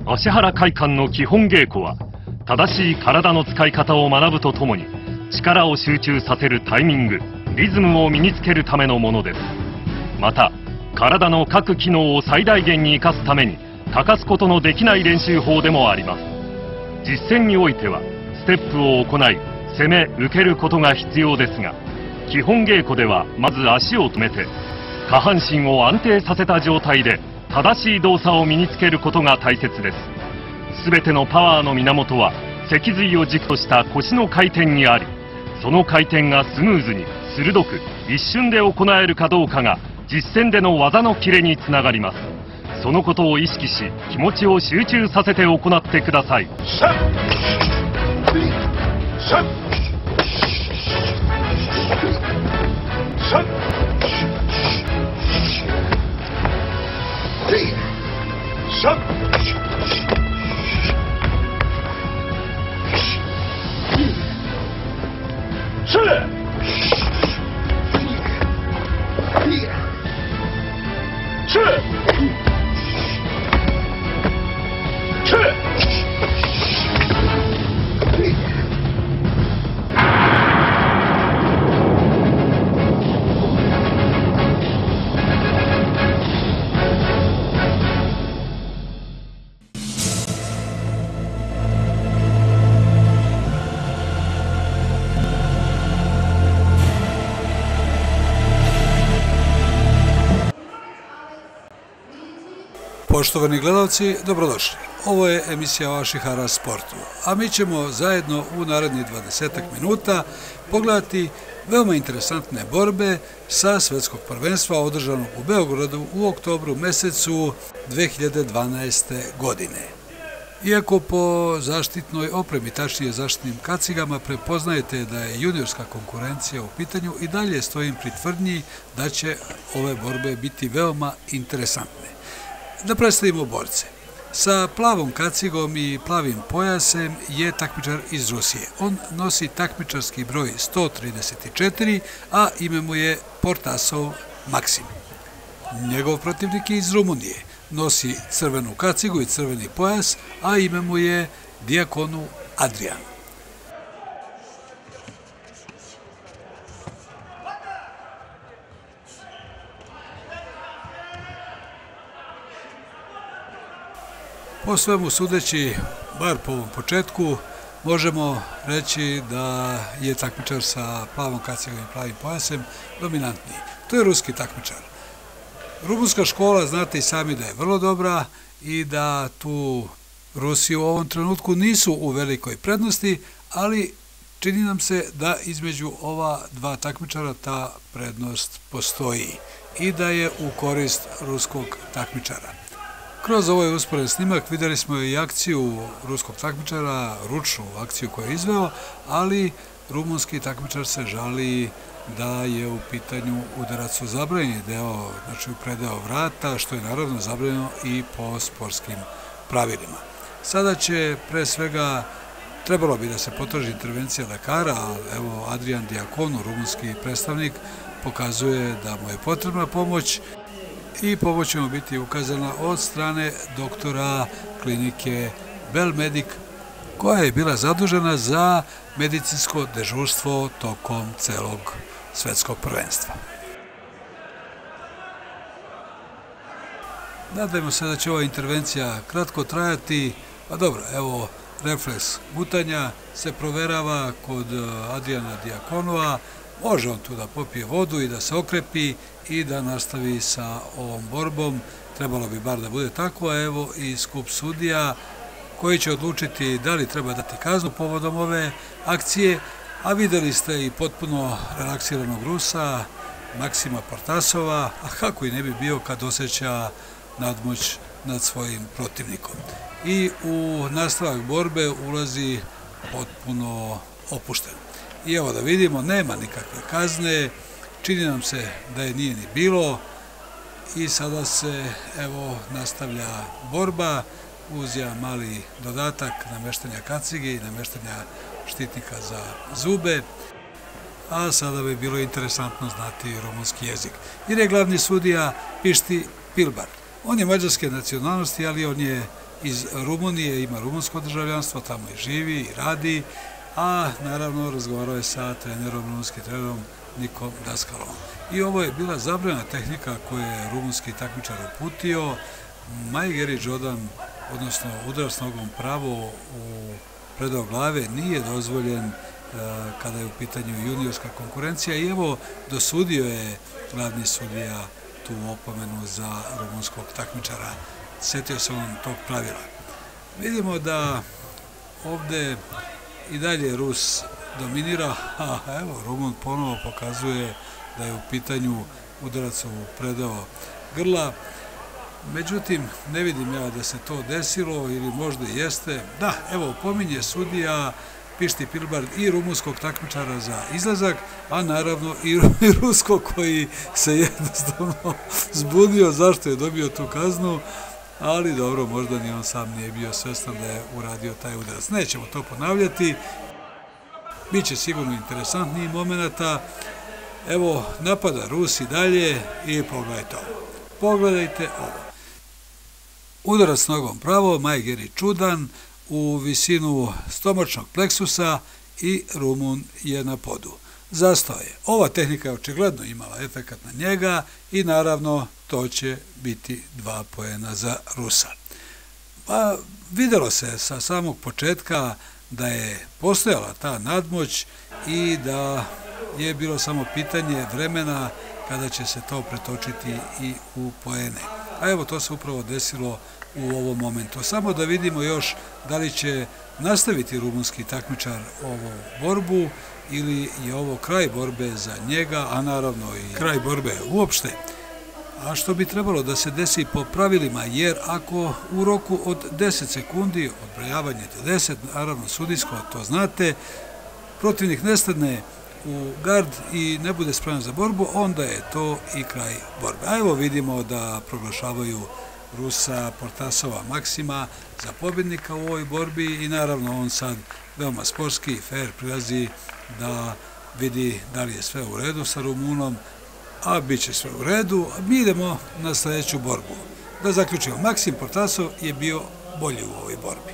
芦原会館の基本稽古は、正しい体の使い方を学ぶとともに、力を集中させるタイミング、リズムを身につけるためのものです。また、体の各機能を最大限に生かすために、欠かすことのできない練習法でもあります。実践においては、ステップを行い、攻め、受けることが必要ですが、基本稽古ではまず足を止めて、下半身を安定させた状態で正しい動作を身につけることが大切です。全てのパワーの源は脊髄を軸とした腰の回転にあり、その回転がスムーズに鋭く一瞬で行えるかどうかが実践での技のキレにつながります。そのことを意識し、気持ちを集中させて行ってください。 Poštovani gledalci, dobrodošli. Ovo je emisija o Ashihara sportu, a mi ćemo zajedno u narednih 20 minuta pogledati veoma interesantne borbe sa svetskog prvenstva održanog u Beogradu u oktobru mesecu 2012. godine. Iako po zaštitnoj opremi, tačnije zaštitnim kacigama, prepoznajete da je juniorska konkurencija u pitanju, i dalje stojim pri tvrdnji da će ove borbe biti veoma interesantne. Da predstavimo borce. Sa plavom kacigom i plavim pojasem je takmičar iz Rusije. On nosi takmičarski broj 134, a ime mu je Portasov Maksim. Njegov protivnik je iz Rumunije. Nosi crvenu kacigu i crveni pojas, a ime mu je Diakonu Adrian. Po svemu sudeći, bar po ovom početku, možemo reći da je takmičar sa plavom kacigom i plavim pojasem dominantniji. To je ruski takmičar. Rumunska škola, znate i sami da je vrlo dobra i da tu Rusi u ovom trenutku nisu u velikoj prednosti, ali čini nam se da između ova dva takmičara ta prednost postoji i da je u korist ruskog takmičara. Kroz ovaj usporedni snimak videli smo i akciju ruskog takmičara, ručnu akciju koju je izveo, ali rumunski takmičar se žali da je u pitanju udarac u zabranjeni deo, znači u predeo vrata, što je naravno zabranjeno i po sportskim pravilima. Sada će pre svega, trebalo bi da se potraži intervencija lekara, ali evo Adrian Diakonu, rumunski predstavnik, pokazuje da mu je potrebna pomoć i pomoć će mu biti ukazana od strane doktora klinike Belmedik, koja je bila zadužena za medicinsko dežurstvo tokom celog svetskog prvenstva. Nadajmo se da će ova intervencija kratko trajati, pa dobro, evo, refleks gutanja se proverava kod Adriana Diakonova. Može on tu da popije vodu i da se okrepi i da nastavi sa ovom borbom. Trebalo bi bar da bude tako, a evo i skup sudija koji će odlučiti da li treba dati kaznu povodom ove akcije, a videli ste i potpuno relaksiranog Rusa, Maksima Portasova, a kako i ne bi bio kad osjeća nadmoć nad svojim protivnikom. I u nastavak borbe ulazi potpuno opušten. I evo da vidimo, nema nikakve kazne, čini nam se da je nije ni bilo i sada se evo nastavlja borba uz jedan mali dodatak nameštanja kacige i nameštanja štitnika za zube, a sada bi bilo interesantno znati rumunski jezik. Jer je glavni sudija Pišti Pilbar. On je mađarske nacionalnosti, ali on je iz Rumunije, ima rumunsko državljanstvo, tamo i živi i radi, a naravno razgovarao je sa rumunskim trenerom Nikom Daskalom. I ovo je bila zabranjena tehnika koju je rumunski takmičar uputio. Maj Geri Đodan, odnosno udarac nogom pravo u predao glave, nije dozvoljen kada je u pitanju juniorska konkurencija i evo dosudio je glavni sudija tu opomenu za rumunskog takmičara. Sjetio se on tog pravila. Vidimo da ovde i dalje Rus dominira, a evo Rumun ponovo pokazuje da je u pitanju udarac u predao grla. Međutim, ne vidim ja da se to desilo ili možda jeste. Da, evo, pominje sudija Pišti Pilbard i rumunskog takmičara za izlazak, a naravno i ruskog koji se jednostavno zbunio zašto je dobio tu kaznu, ali dobro, možda ni on sam nije bio svestan da je uradio taj udarac. Nećemo to ponavljati, biće sigurno interesantnijih momenata. Evo, napada Rus i dalje i pogledajte ovo. Pogledajte ovo. Udarac nogom pravo, Maj Geri Đodan u visinu stomačnog pleksusa i Rumun je na podu. Zastao je. Ova tehnika je očigledno imala efekat na njega i naravno to će biti 2 poena za Rusa. Pa videlo se sa samog početka da je postojala ta nadmoć i da je bilo samo pitanje vremena kada će se to pretočiti i u poene. A evo to se upravo desilo u ovom momentu. Samo da vidimo još da li će nastaviti rumunski takmičar ovu borbu ili je ovo kraj borbe za njega, a naravno i kraj borbe uopšte. A što bi trebalo da se desi po pravilima, jer ako u roku od 10 sekundi, odbrojavanje do 10, naravno sudijsko, to znate, protivnik ne stane u gard i ne bude spreman za borbu, onda je to i kraj borbe. A evo vidimo da proglašavaju Rusa Portasova Maksima za pobjednika u ovoj borbi i naravno on sad veoma sportski i fair prilazi da vidi da li je sve u redu sa Rumunom, a bit će sve u redu. Mi idemo na sljedeću borbu. Da zaključimo, Maksim Portasov je bio bolji u ovoj borbi.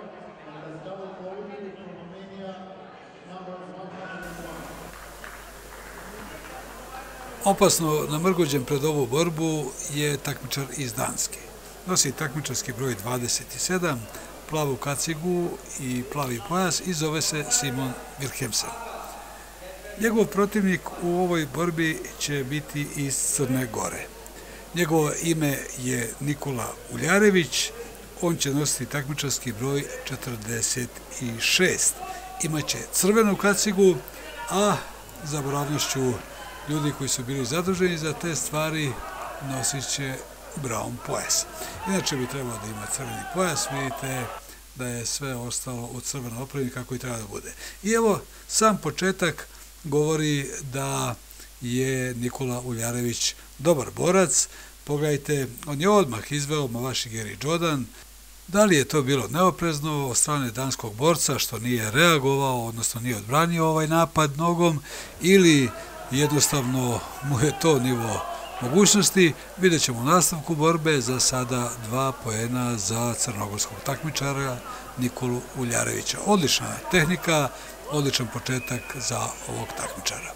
Opasno namrgođen pred ovu borbu je takmičar iz Danske. Nosi takmičarski broj 27, plavu kacigu i plavi pojas i zove se Simon Wilhelmsen. Njegov protivnik u ovoj borbi će biti iz Crne Gore. Njegovo ime je Nikola Uljarević, on će nositi takmičarski broj 46. Imaće crvenu kacigu, a za boravnošću ljudi koji su bili zaduženi za te stvari nosit će brown pojas. Inače bi trebalo da ima crveni pojas, vidite da je sve ostalo u crvenoj opremi kako i treba da bude. I evo, sam početak govori da je Nikola Uljarević dobar borac. Pogledajte, on je odmah izveo Maj Geri Đodan. Da li je to bilo neoprezno od strane danskog borca što nije reagovao, odnosno nije odbranio ovaj napad nogom, ili jednostavno mu je to nivo mogućnosti, vidjet ćemo u nastavku borbe. Za sada 2 poena za crnogorskog takmičara Nikolu Uljarevića. Odlična tehnika, odličan početak za ovog takmičara.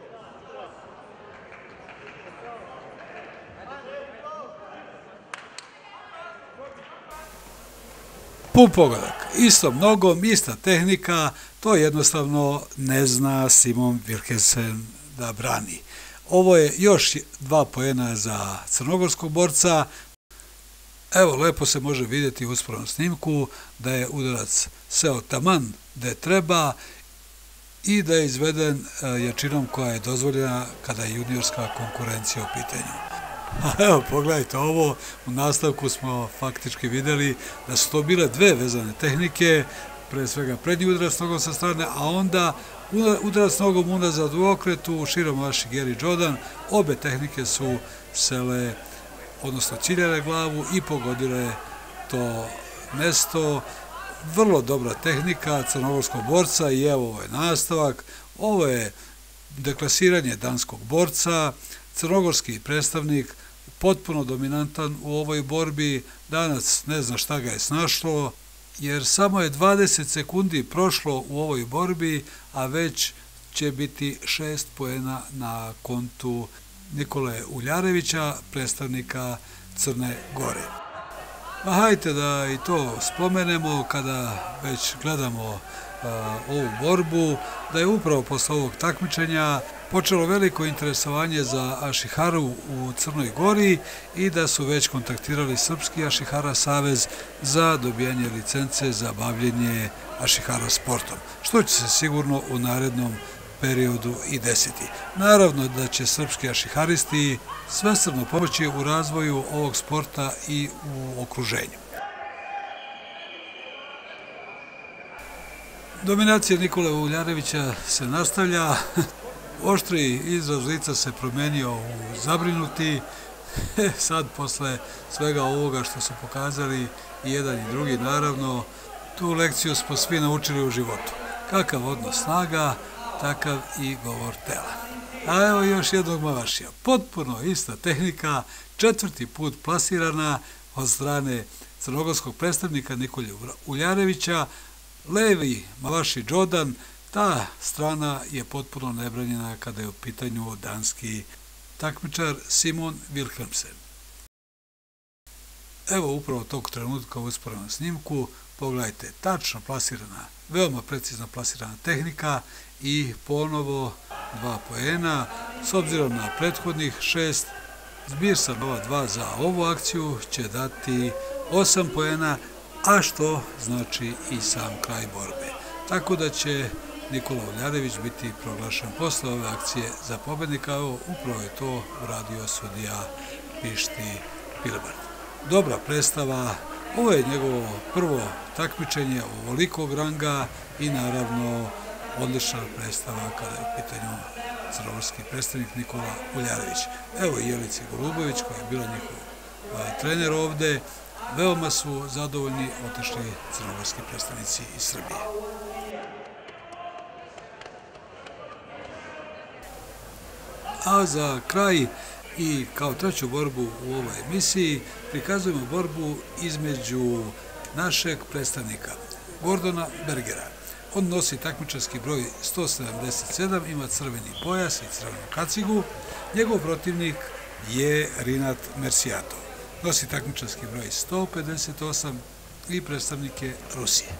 Pun pogodak, istom nogom, ista tehnika, to jednostavno ne zna Simon Wilhelmsen da brani. Ovo je još 2 poena za crnogorskog borca. Evo, lepo se može vidjeti u uspornom snimku da je udarac seo taman gde treba i da je izveden jačinom koja je dozvoljena kada je juniorska konkurencija u pitanju. A evo, pogledajte ovo, u nastavku smo faktički vidjeli da su to bile 2 vezane tehnike, pre svega prednji udarac nogom sa strane, a onda udarac nogom unazad u okretu, širom Maj Geri Đodan. Obe tehnike su sele, odnosno ciljale glavu i pogodile to mesto. Vrlo dobra tehnika crnogorskog borca i evo ovo je nastavak. Ovo je deklasiranje danskog borca. Crnogorski predstavnik potpuno dominantan u ovoj borbi. Danas ne zna šta ga je snašlo, jer samo je 20 sekundi prošlo u ovoj borbi, a već će biti 6 poena na kontu Nikole Uljarevića, predstavnika Crne Gore. Pa hajte da i to spomenemo kada već gledamo ovu borbu, da je upravo posle ovog takmičenja počelo veliko interesovanje za Ašiharu u Crnoj Gori i da su već kontaktirali Srpski Ašihara savez za dobijanje licence za bavljenje Ašihara sportom, što će se sigurno u narednom periodu i desiti. Naravno da će srpski ašiharisti svesrdno pomoći u razvoju ovog sporta i u okruženju. Dominacija Nikole Uljarevića se nastavlja. Oštri izraz lica se promenio u zabrinuti. Sad, posle svega ovoga što su pokazali i jedan i drugi, naravno, tu lekciju smo svi naučili u životu. Kakav odnos snaga, takav i govor tela. A evo još jednog Mavašija. Potpuno ista tehnika, 4. put plasirana od strane crnogorskog predstavnika Nikole Uljarevića. Levi Mavaši Đodan, ta strana je potpuno nebranjena kada je u pitanju danski takmičar Simon Wilhelmsen. Evo upravo tog trenutka u usporednom snimku, pogledajte, tačno plasirana, veoma precizno plasirana tehnika i ponovo 2 poena. S obzirom na prethodnih 6, zbir sa ova 2 za ovu akciju će dati 8 poena, a što znači i sam kraj borbe. Tako da će Nikola Uljarević biti proglašen posle ove akcije za pobednika. Evo, upravo je to uradio sudija Pišti Pilbart. Dobra predstava, ovo je njegovo prvo takmičenje ovolikog ranga i naravno odlična predstava kada je u pitanju crnogorski predstavnik Nikola Uljarević. Evo i Jelica Golubović koja je bila njihov trener ovde. Veoma su zadovoljni otišli crnogorski predstavnici iz Srbije. A za kraj i kao treću borbu u ovoj emisiji prikazujemo borbu između našeg predstavnika Gordona Bergera. On nosi takmičarski broj 177, ima crveni pojas i crvenu kacigu. Njegov protivnik je Rinat Merciato. Nosi takmičarski broj 158 i predstavnik je Rusije.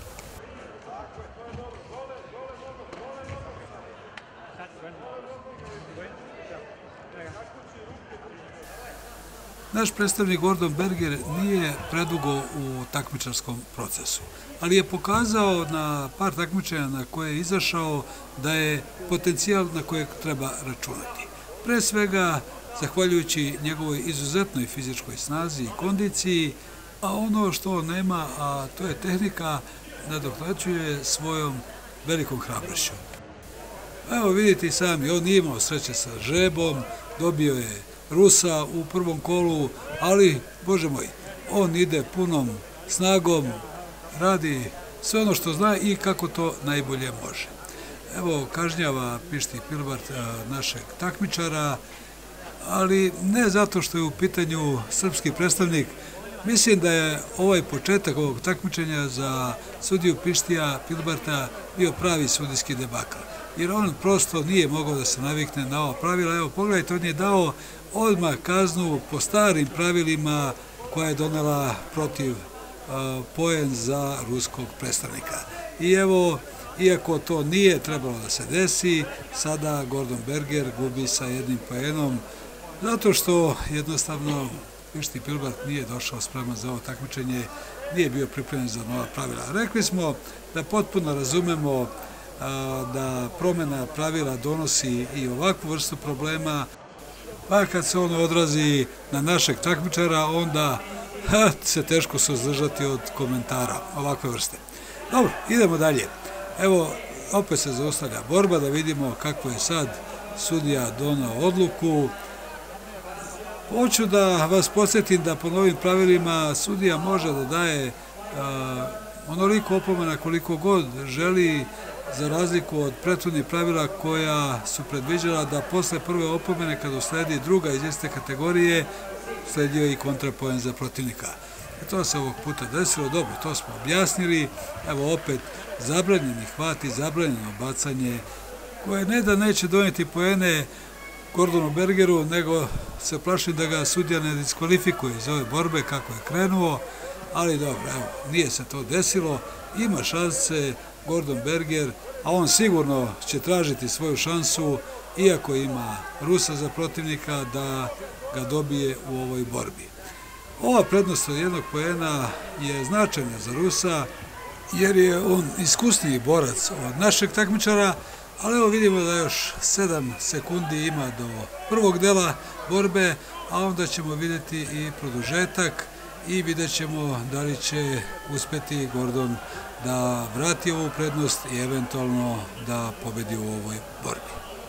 Naš predstavnik Gordon Berger nije predugo u takmičarskom procesu, ali je pokazao na par takmičenja na koje je izašao da je potencijal na kojeg treba računati. Pre svega, zahvaljujući njegovoj izuzetnoj fizičkoj snazi i kondiciji, a ono što on nema, a to je tehnika, nadoknađuje svojom velikom hrabrošću. Evo vidite i sami, on nije imao sreće sa žrebom, dobio je Rusa u prvom kolu, ali, Bože moj, on ide punom snagom, radi sve ono što zna i kako to najbolje može. Evo, kažnjava Pišti Pilbart našeg takmičara, ali ne zato što je u pitanju srpski predstavnik. Mislim da je ovaj početak ovog takmičenja za sudiju Pištija Pilbarta bio pravi sudijski debakl, jer on prosto nije mogao da se navikne na ova pravila. Evo, pogledajte, on je dao odmah kaznu po starim pravilima koja je donela protiv poen za ruskog predstavnika. I evo, iako to nije trebalo da se desi, sada Gordon Berger gubi sa 1 poenom, zato što jednostavno Pišti Pilbart nije došao spreman za ovo takmičenje, nije bio pripremljen za nova pravila. Rekli smo da potpuno razumemo da promjena pravila donosi i ovakvu vrstu problema, pa kad se ono odrazi na našeg takmičara, onda se teško suzdržati od komentara ovakve vrste. Dobro, idemo dalje. Evo, opet se zaustavlja borba, da vidimo kako je sad sudija donao odluku. Hoću da vas podsjetim da po novim pravilima sudija može da daje onoliko opomena koliko god želi za razliku od prethodnih pravila koja su predviđala da posle prve opomene, kada usledi druga iz iste kategorije, sledio i kontrapoen za protivnika. To se ovog puta desilo, dobro, to smo objasnili. Evo opet zabranjeni hvat i zabranjeno bacanje, koje ne da neće doneti poene Gordonu Bergeru, nego se plašim da ga sudija ne diskvalifikuje iz ove borbe kako je krenuo, ali dobro, evo, nije se to desilo, ima šanse Gordon Berger, a on sigurno će tražiti svoju šansu, iako ima Rusa za protivnika, da ga dobije u ovoj borbi. Ova prednost od jednog poena je značajna za Rusa, jer je on iskusniji borac od našeg takmičara, ali evo vidimo da još 7 sekundi ima do prvog dela borbe, a onda ćemo vidjeti i produžetak i vidjet ćemo da li će uspeti Gordon da vrati ovu prednost i eventualno da pobedi u ovoj borbi.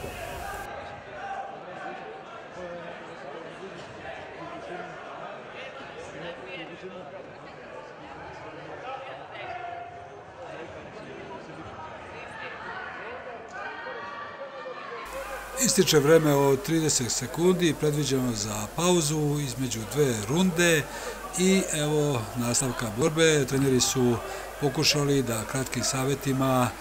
Ističe vreme od 30 sekundi, predviđeno za pauzu između dve runde i evo nastavka borbe. Treneri su pokušali da kratkim savjetima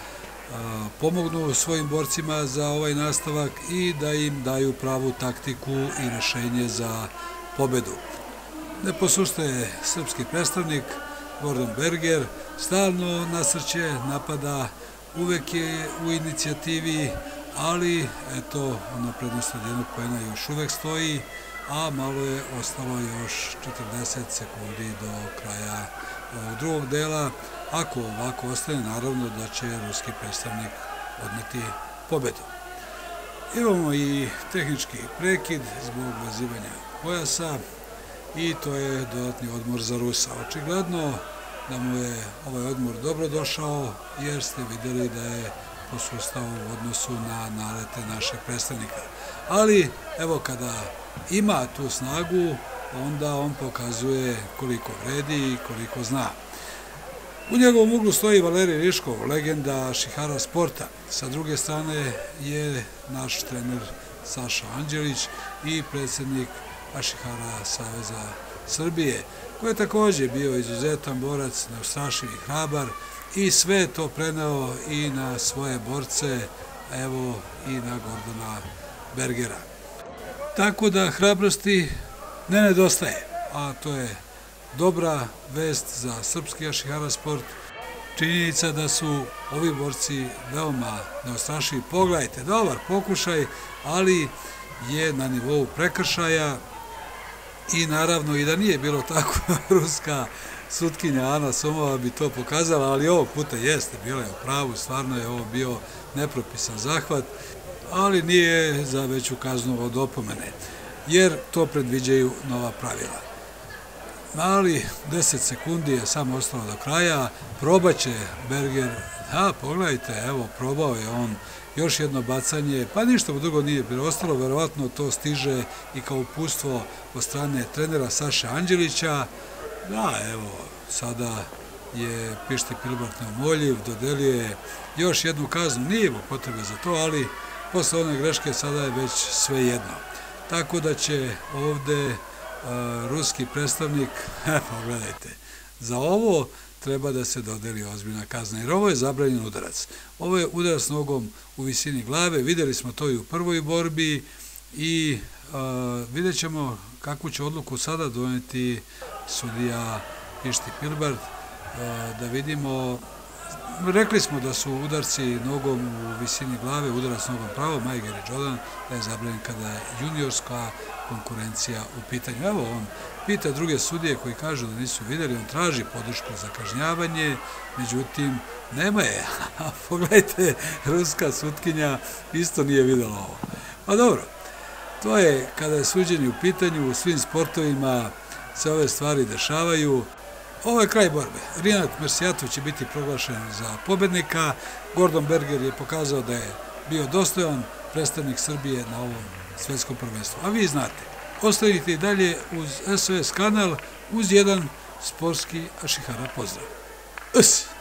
pomognu svojim borcima za ovaj nastavak i da im daju pravu taktiku i rešenje za pobedu. Ne posustaje srpski predstavnik Gordon Berger, stalno nasrće, napada, uvek je u inicijativi, ali eto, ona prednost od jednog poena još uvek stoji, a malo je ostalo još 40 sekundi do kraja ovog drugog dela. Ako ovako ostane, naravno da će ruski predstavnik odneti pobedu. Imamo i tehnički prekid zbog vezivanja pojasa i to je dodatni odmor za Rusa. Očigledno da mu je ovaj odmor dobro došao, jer ste vidjeli da je posustao u odnosu na nalete našeg predstavnika. Ali, evo, kada ima tu snagu, onda on pokazuje koliko vredi i koliko zna. U njegovom uglu stoji Valerij Riškov, legenda Ašihara sporta. Sa druge strane je naš trener Saša Anđelić i predsjednik Ašihara Saveza Srbije, koji je također bio izuzetan borac, neustrašiv i hrabar, i sve to preneo i na svoje borce, evo i na Gordona Bergera. Tako da hrabrosti ne nedostaje, a to je dobra vest za srpski Ašihara sport. Činjenica da su ovi borci veoma neustrašivi. Pogledajte, dobar pokušaj, ali je na nivou prekršaja i naravno i da nije bilo tako, ruska sutkinja Ana Somova bi to pokazala, ali ovog puta jeste, bila je u pravu, stvarno je ovo bio nepropisan zahvat, ali nije za veću kaznu od opomene, jer to predviđaju nova pravila. Ali 10 sekundi je samo ostalo do kraja, probaće Berger, pogledajte, evo, probao je on još jedno bacanje, pa ništa mu drugo nije bilo ostalo, verovatno to stiže i kao uputstvo od strane trenera Saše Anđelića. Da, evo, sada je Pišti Pilbart neumoljiv, dodeljuje još jednu kaznu, nije mu potrebe za to, ali posle one greške sada je već sve jedno. Tako da će ovde ruski predstavnik, pogledajte, za ovo treba da se dodeli ozbiljna kazna, jer ovo je zabranjen udarac. Ovo je udarac nogom u visini glave, videli smo to i u prvoj borbi i vidjet ćemo kakvu će odluku sada doneti sudija Pišti Pilbart, da vidimo. Rekli smo da su udarci nogom u visini glave, udarac nogom pravo, Majger i Jordan, da je zabranjen kada je juniorska konkurencija u pitanju. Evo, on pita druge sudije koji kažu da nisu videli, on traži podršku za kažnjavanje, međutim, nema je. Pogledajte, ruska sutkinja isto nije videla ovo. Pa dobro, to je kada je suđenje u pitanju, u svim sportovima se ove stvari dešavaju. Ovo je kraj borbe. Rinat Mirsijatov će biti proglašen za pobednika. Gordon Berger je pokazao da je bio dostojan predstavnik Srbije na ovom svetskom prvenstvu. A vi znate, ostanite i dalje uz SOS kanal uz jedan sportski Ašihara pozdrav.